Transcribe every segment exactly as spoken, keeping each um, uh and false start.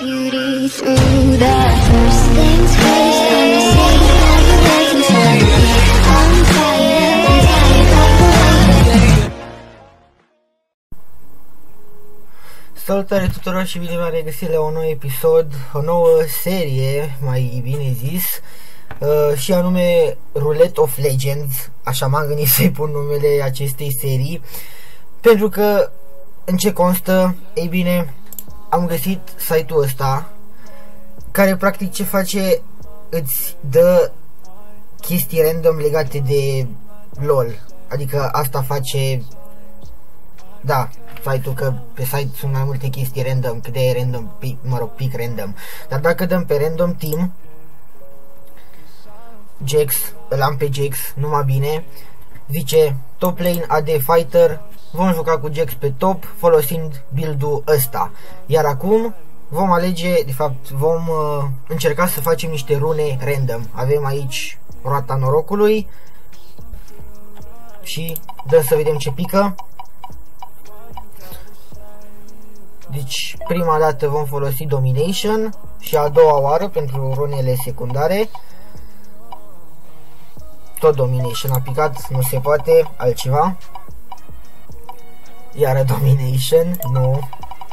beauty through the first things first. I'm safe, never waiting for me. I'm tired, I'm tired of waiting. Salutare tuturor și bine v-am regăsit la un nou episod, o nouă serie, mai bine zis, uh, și anume Roulette of Legends, așa m-am gândit să-i pun numele acestei serii, pentru că în ce constă? Ei bine, am găsit site-ul ăsta, care practic ce face, îți dă chestii random legate de LOL, adică asta face, da, site-ul, că pe site sunt mai multe chestii random, cât de random, pic, mă rog, pic random, dar dacă dăm pe random team, Jax, îl am pe Jax, numai bine, zice top lane A D fighter, vom juca cu Jax pe top folosind build-ul ăsta, iar acum vom alege, de fapt vom uh, încerca să facem niște rune random. Avem aici roata norocului și dăm să vedem ce pică. Deci prima dată vom folosi Domination și a doua oară pentru runele secundare tot Domination a picat, nu se poate altceva. Iară Domination, nu.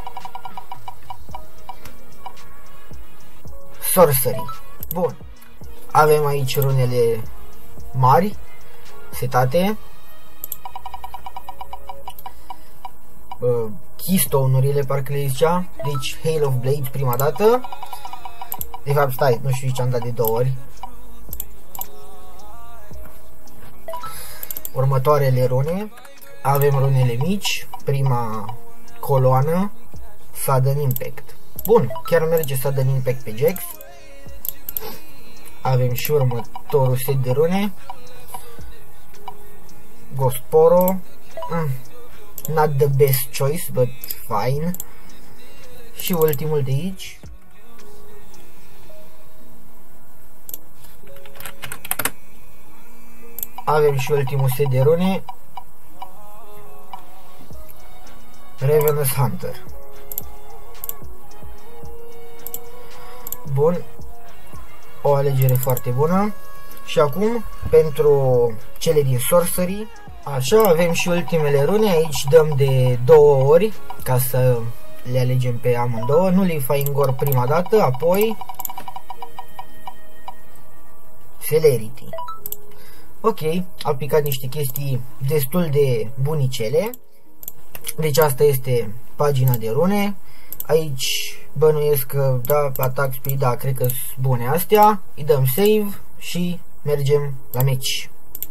Sorcery. Bun. Avem aici runele mari setate. Uh, Keystone-urile, parcă le zicea. Deci Hail of Blades prima dată. De fapt, stai, nu știu ce am dat de două ori. Următoarele rune. Avem runele mici. Prima coloană, Sudden Impact. Bun, chiar merge Sudden Impact pe Jax. Avem și următorul set de rune. Gosporo. Mm. Not the best choice, but fine. Și ultimul de aici. Avem și ultimul set de rune. Ravenous Hunter. Bun. O alegere foarte bună. Și acum, pentru cele din Sorcery, așa, avem și ultimele rune. Aici dăm de două ori, ca să le alegem pe amândouă. Nu le Nullifying Gore prima dată, apoi Celerity. Ok, au picat niște chestii destul de bunicele. Deci asta este pagina de rune. Aici bănuiesc că, da, attack speed, da, cred că sunt bune astea. Îi dăm save și mergem la meci.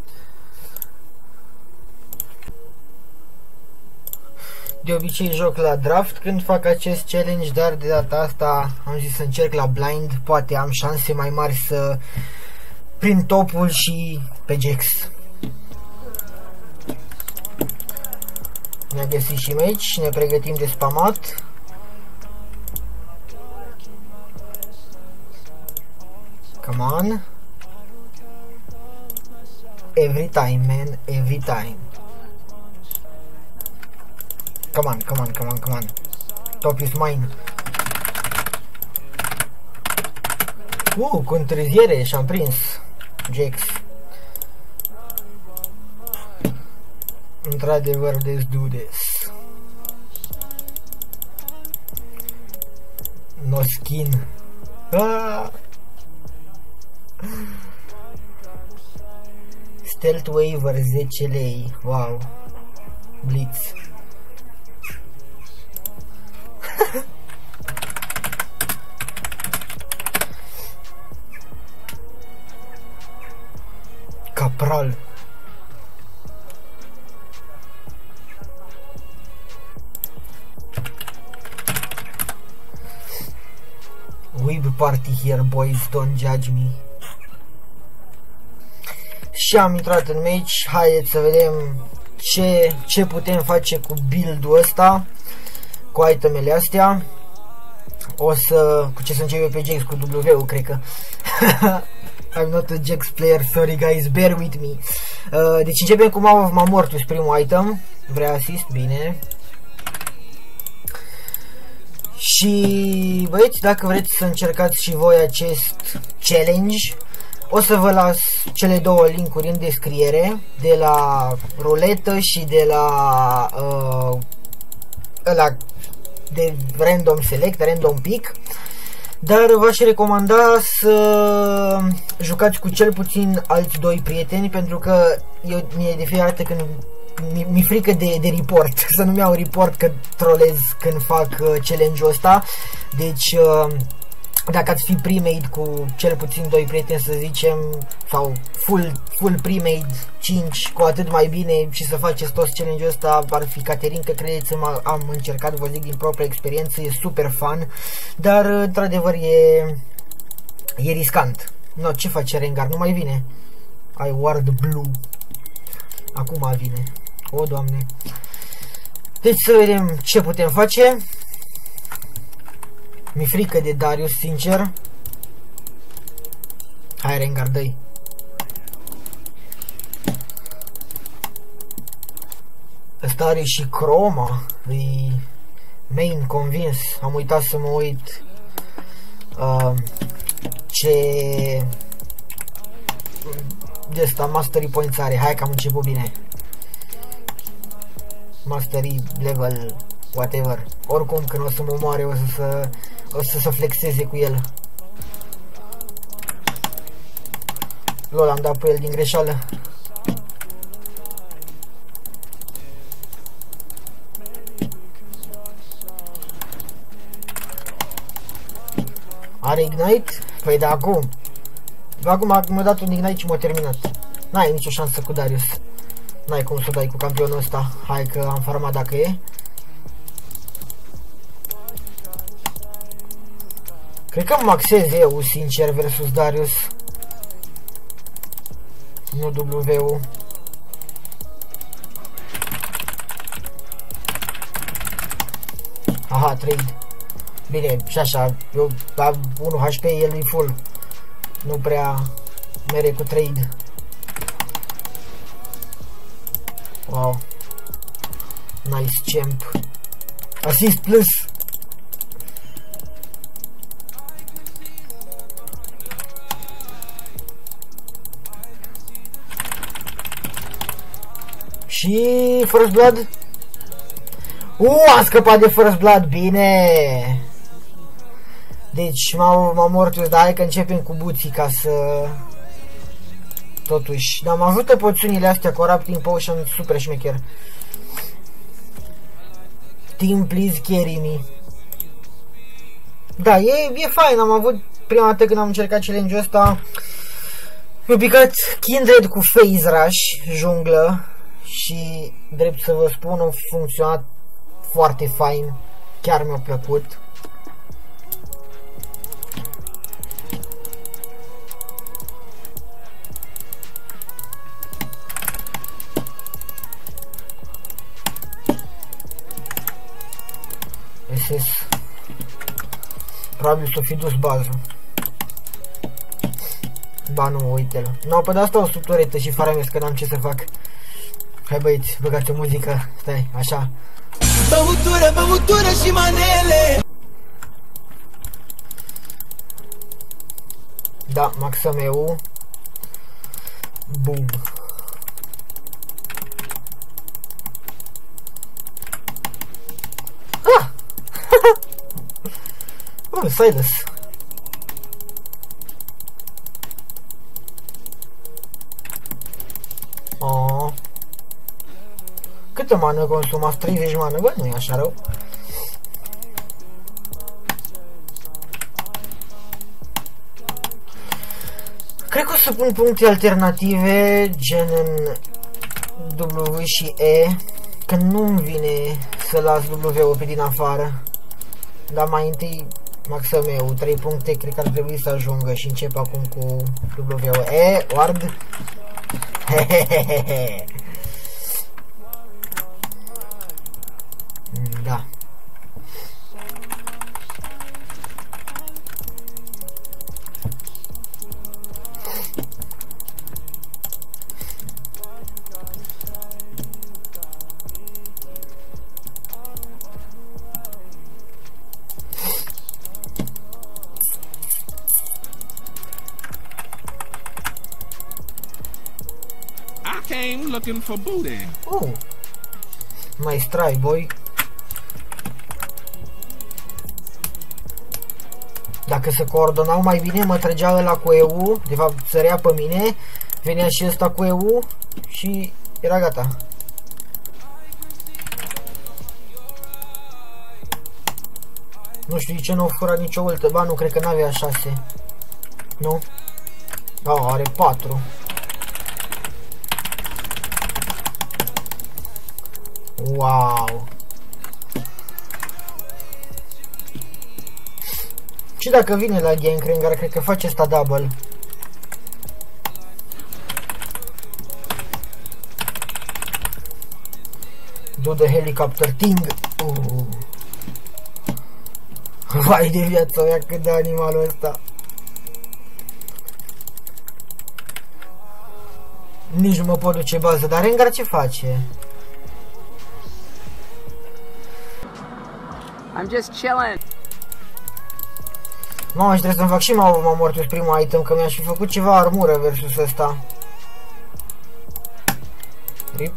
De obicei joc la draft când fac acest challenge, dar de data asta am zis să încerc la blind. Poate am șanse mai mari să prind topul și pe Jax. Ne-a găsit și meci și ne pregătim de spamat. Come on. Every time, man, every time. Come on, come on, come on, come on. Top is mine. Uh, cu întârziere și-am prins Jax. Într-adevăr, let's do this. No skin. Ah! Stealth Waiver zece lei. Wow. Blitz. Capral. Weeb party here, boys, don't judge me. Și am intrat în match. Haideți să vedem ce, ce putem face cu build-ul ăsta, cu itemele astea. O să, cu ce să începem pe Jax, cu W-ul, cred că. I'm not a Jax player, sorry guys, bear with me. Uh, deci începem cu Maw of Mamortus, primul item. Vrea asist, bine. Și băieți, dacă vreți să încercați și voi acest challenge, o să vă las cele două linkuri în descriere, de la ruletă și de la uh, ăla de random select, random pick. Dar v-aș recomanda să jucați cu cel puțin alți doi prieteni, pentru că eu mi-e de fiecare dată când mi-e frică de, de report, să nu-mi iau report că trolez când fac uh, challenge-ul ăsta. Deci uh, dacă ați fi pre-made cu cel puțin doi prieteni, să zicem, sau full, full pre-made cinci, cu atât mai bine, și să faceți toți challenge-ul ăsta, ar fi Caterin, că credeți-mă, am încercat, vă zic din propria experiență, e super fun, dar într-adevăr e, e riscant. No, ce face Rengar? Nu mai vine. I ward blue. Acum vine. O, Doamne. Deci să vedem ce putem face. Mi-e frică de Darius, sincer. Hai, Rengar, dă-i. Ăsta are și croma. E main convins. Am uitat să mă uit uh, ce de asta mastery points are. Hai că am început bine. Mastery level whatever. Oricum când o să mă moare o să să o să se flexeze cu el. Lol, am dat pe el din greșeală. Are ignite? Păi da, acum. Acum m-a dat un ignite și m-a terminat. N-ai nicio șansă cu Darius. N-ai cum să dai cu campionul ăsta. Hai că am farmat dacă e. Cred că maxez eu, sincer, versus Darius. Nu W-ul. Aha, trade. Bine, și așa, eu la unu H P, el e full. Nu prea mere cu trade. Wow. Nice champ. Assist plus. Și First Blood. Uh, a scăpat de First Blood, bine. Deci m-am mortus, dar hai că începem cu buții ca să... Totuși, dar am avut poțiunile astea, Corrupting Potion, super șmecher. Team, please carry me. Da, e, e fain, am avut prima dată când am încercat challenge-ul ăsta. Mi-a picat Kindred cu Phase Rush, junglă. Și, drept să vă spun, a funcționat foarte fain. Chiar mi-a plăcut. S S. Probabil s-o fi dus bază. Ba nu, uite-l. No, pe de asta o subtoretă și farames, că n-am ce să fac. Hai băieți, băgați o muzică. Stai, așa. Băutură, băutură și manele. Da, maxăm eu. Boom. Ah! Oh, Silas. Oh. Câtă mană consumați? treizeci mană? Bă, nu e așa rău. Cred că o să pun puncte alternative, gen în W și E, că nu-mi vine să las W-ul pe din afară. Dar mai întâi maxăm eu, trei puncte, cred că ar trebui să ajungă și încep acum cu W-ul. E, ward. Hehehehe. Da. looking for booty. Uh. Mai strai, boy. Dacă se coordonau mai bine, mă trăgea ăla cu E U, de fapt sărea pe mine, venea și ăsta cu E U și era gata. Nu știu de ce nu a furat nicio ultă, ba nu, cred că n-avea șase. Nu? Da, are patru. Wow! Și dacă vine la Gangrengar, cred că face asta double. Do the helicopter thing. Uh. Vai de viața mea, cât de animalul ăsta. Nici nu mă pot duce bază, dar Rengar ce face? I'm just chilling. Mamă, și trebuie să-mi fac și m-a mortus primul item, că mi-aș fi făcut ceva armură versus ăsta. Rip.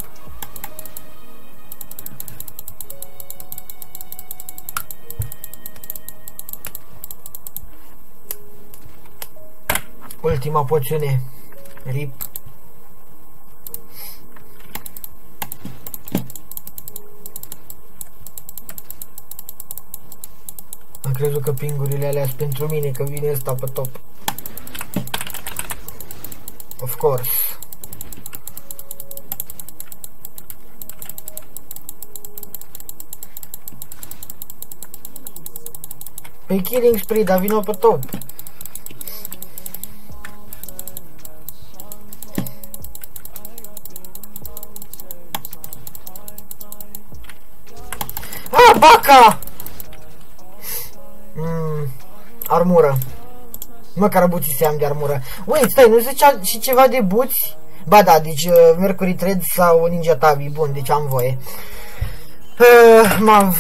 Ultima poțiune. Rip. Am crezut că pingurile alea sunt pentru mine, că vine ăsta pe top. Of course. Pe killing spree, dar vină pe top. Ah, baca! Mm, armură. Măcar buții se am de armură. Wait, stai, nu zicea și ceva de buți? Ba da, deci uh, Mercury Thread sau Ninja Tabi. Bun, deci am voie. Uh, m-am...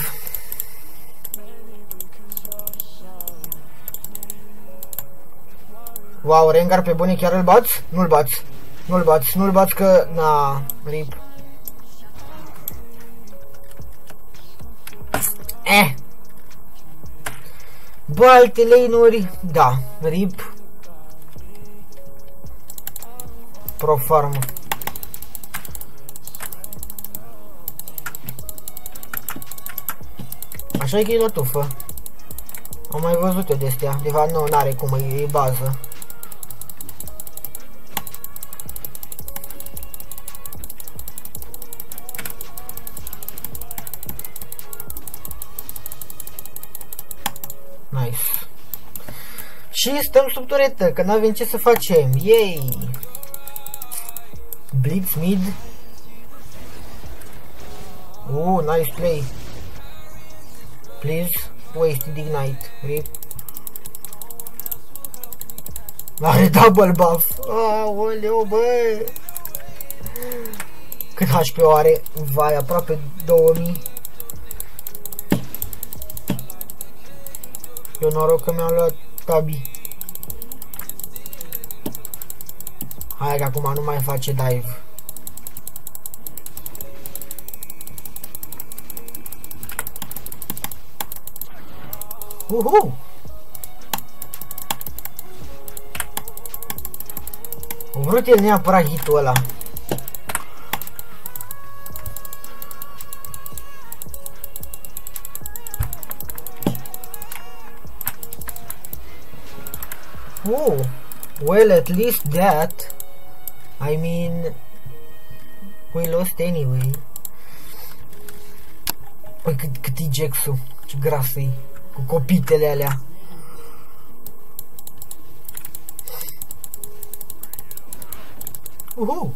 Wow, Rengar pe bune, chiar îl bați? Nu-l bați. Nu-l bați, nu-l bați că... Na, rip. Eh. Bă, alte lane-uri, da, rip. Pro farm. Așa e că e la tufă. Am mai văzut eu de astea. De fapt nu, n-are cum, e, e bază. Nice. Și stăm sub turetă, că n-avem ce să facem. Yay! Blitz mid. Uh, nice play. Please, wasted ignite. Rip. Are double buff. Aoleu, bă! Cât H P are? Vai, aproape două mii. Eu noroc că mi-am luat Tabi. Hai că acum nu mai face dive. Uhu! O vrut el neapărat hit-ul ăla. Oh, well, at least that. I mean, we lost anyway. Păi cât, cât e Jax-ul, ce gras-i, cu copitele alea. Uhu!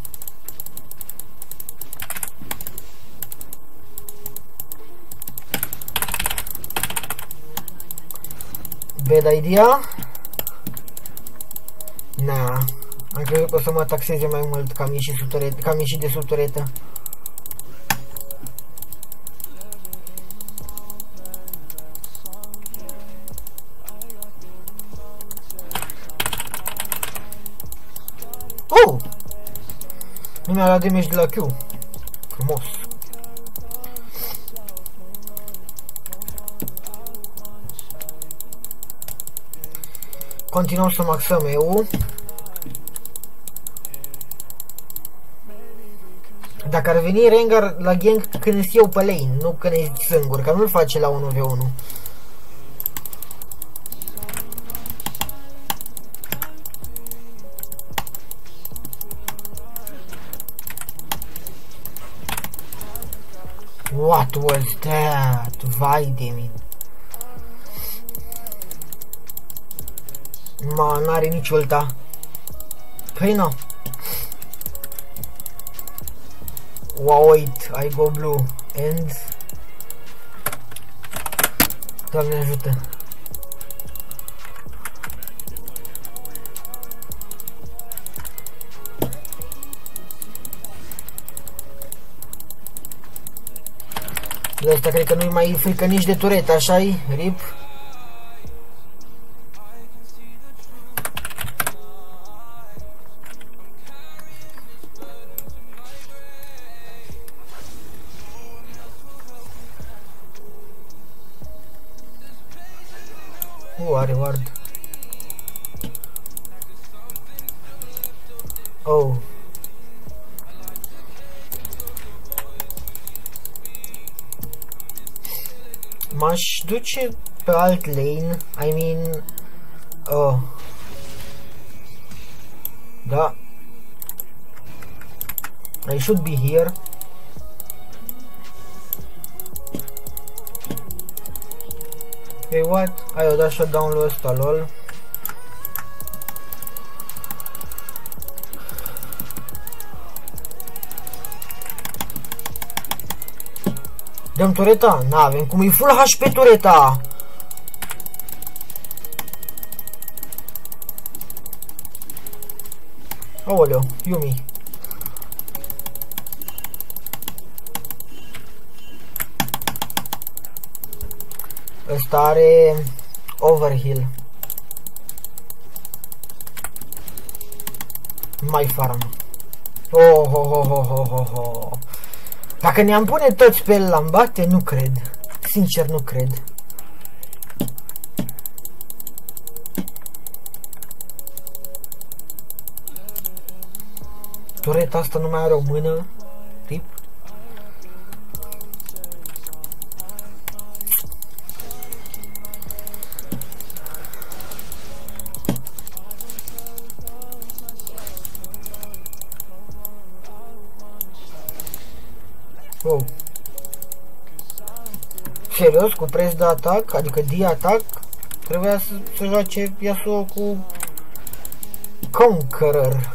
Bad idea? Na, am crezut că o să mă taxeze mai mult că am ieșit, sub turetă, că am ieșit de sub turetă. mi-a luat damage de la Q. Frumos. Continuăm să maxăm E U. Dacă ar veni Rengar la gank când sunt eu pe lane, nu când e singur, că nu-l face la unu v unu. What was that? Vai de mine. Ma, n-are nici ulta. Păi nu. Wow, wait, I go blue. And... Doamne ajută. De asta cred că nu-i mai frică nici de turet, așa-i? Rip. Uh, are ward. Oh. M-aș duce pe alt lane, I mean... Oh. Da. I should be here. Hey, what? Ai o dat shutdown-ul ăsta, lol. Dăm tureta? N-avem cum, e full H P tureta. Aoleu, Yumi. Ăsta are overheal. Mai farm. Oh, oh, oh, oh, oh, oh, oh. Dacă ne-am pune toți pe el la-mi bate, nu cred. Sincer, nu cred. Tureta asta nu mai are o mână. Rip. Oh. Serios, cu preț de atac, adică de atac, trebuia să, să joace Yasuo cu Conqueror.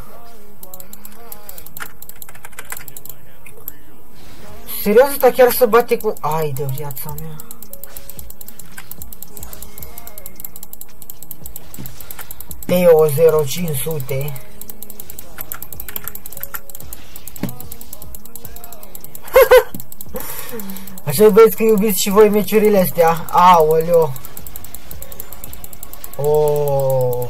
Serios, ăsta chiar să bate cu... Ai de viața mea. Teo zero cinci sute. Așa băieți că iubiți și voi meciurile astea. Aoleo. Oh.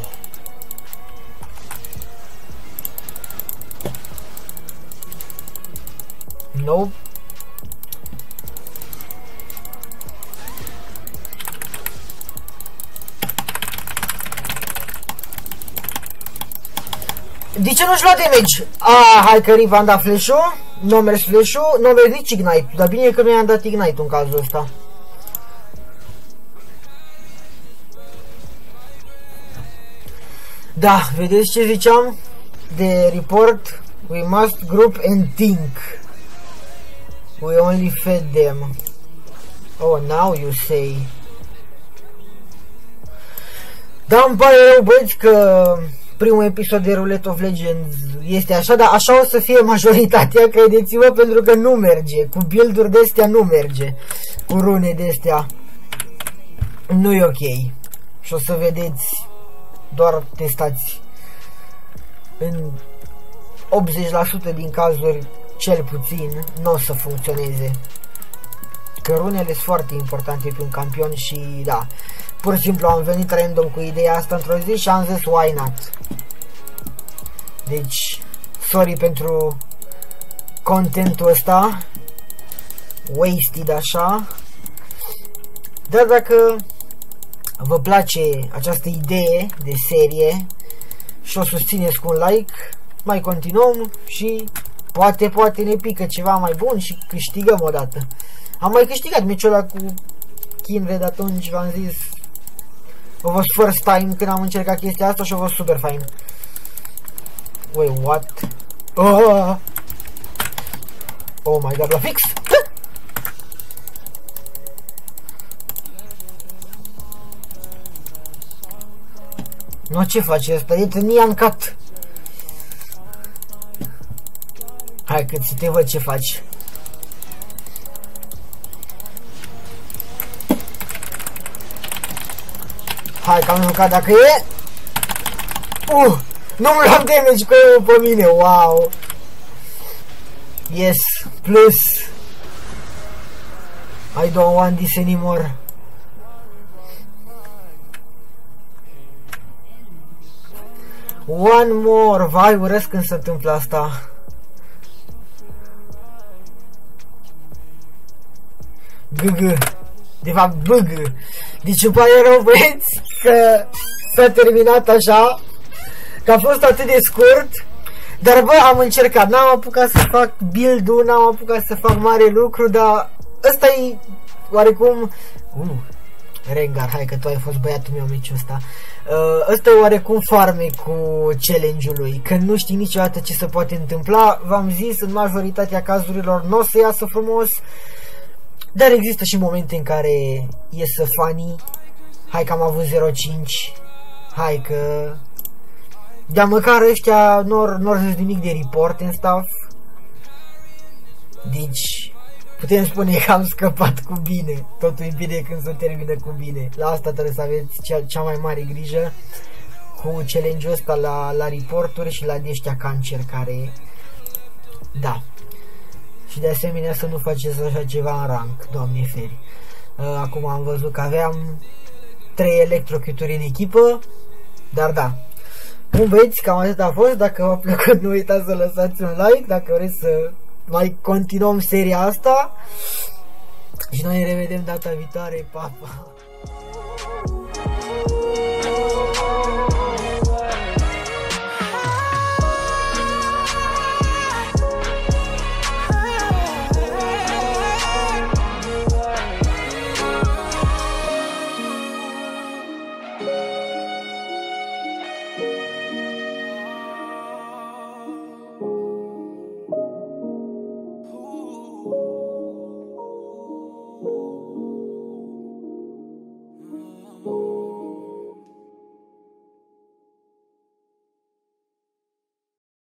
Nope. De ce nu-și lua damage? Ah, hai că Rip am dat flash-ul. Nu mers flash-ul, nu mers nici ignite. Dar bine că nu i-am dat ignite în cazul ăsta. Da, vedeți ce ziceam? De report, we must group and think. We only fed them. Oh, now you say. Da, îmi pare rău, băieți, că primul episod de Roulette of Legends este așa, dar așa o să fie majoritatea, credeți-mă, pentru că nu merge. Cu build-uri de-astea nu merge. Cu rune de-astea nu e ok. Și o să vedeți, doar testați. În optzeci la sută din cazuri, cel puțin, nu o să funcționeze. Că runele sunt foarte importante pe un campion și da, pur și simplu am venit random cu ideea asta într-o zi și am zis why not. Deci, sorry pentru contentul ăsta wasted așa. Dar dacă vă place această idee de serie și o susțineți cu un like, mai continuăm și poate, poate ne pică ceva mai bun și câștigăm o dată. Am mai câștigat meciul ăla cu Kinred atunci, v-am zis. A fost first time când am încercat chestia asta și a fost super fain. Wait, what? Oh, oh my god, la fix! Nu, ce faci asta? E Nian Cat. Hai că ți te văd ce faci. Hai că am jucat dacă e. Uh, nu-mi luam damage cu el pe mine, wow. Yes, plus. I don't want this anymore. One more. Vai, urăsc când se întâmplă asta. G G. De fapt, B G. Deci îmi pare rău, băieți, că s-a terminat așa, că a fost atât de scurt. Dar bă, am încercat, n-am apucat să fac build-ul, n-am apucat să fac mare lucru, dar ăsta e oarecum... Uh, Rengar, hai că tu ai fost băiatul meu meciul ăsta. Uh, ăsta e oarecum farme cu challenge-ul lui, că nu știi niciodată ce se poate întâmpla. V-am zis, în majoritatea cazurilor nu o să iasă frumos, dar există și momente în care iesă funny. Hai că am avut zero cinci. Hai că... Dar măcar ăștia nu au zis nimic de report în stuff. Deci putem spune că am scăpat cu bine. Totul e bine când se termină cu bine. La asta trebuie să aveți cea, cea mai mare grijă cu challenge-ul ăsta la, la reporturi și la de ăștia cancer care... Da. Și de asemenea să nu faceți așa ceva în rank, Doamne feri. Acum am văzut că aveam trei electrocuturi în echipă. Dar da. Cum vedeți, cam atât a fost. Dacă v-a plăcut, nu uitați să lăsați un like. Dacă vreți să mai continuăm seria asta. Și noi ne revedem data viitoare. Pa, pa!